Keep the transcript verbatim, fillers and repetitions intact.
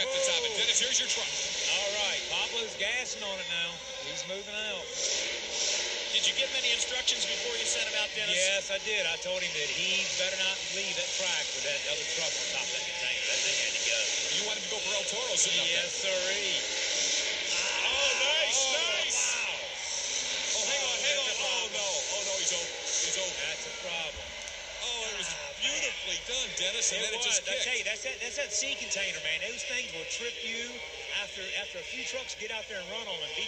at the top. And Dennis, here's your truck. All right, Pablo's gassing on it now. He's moving out. Did you give many instructions before you sent him out, Dennis? Yes, I did. I told him that he better not leave that track with that other truck on top of that container. That thing had to go. You wanted to go for El Toro sitting up there. Yes, sirree. Oh, nice, Oh, nice. wow. Oh, hang on, hang on. That's a Oh, problem. no. Oh, no, he's over. He's over. That's a problem. Oh, it was Ah, beautifully done, Dennis, and It then it was. just I kicked. tell you, that's that, that's that sea container, man. Those things will trip you after after a few trucks get out there and run on them.